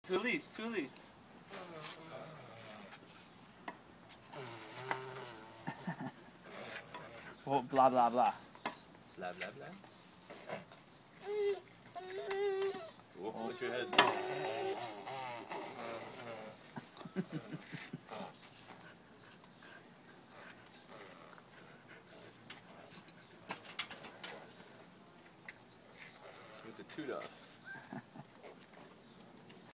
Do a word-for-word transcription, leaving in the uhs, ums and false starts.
To Elise, to Elise. Oh, blah blah blah. Blah blah blah. Oh, watch your head. It's a toot-off.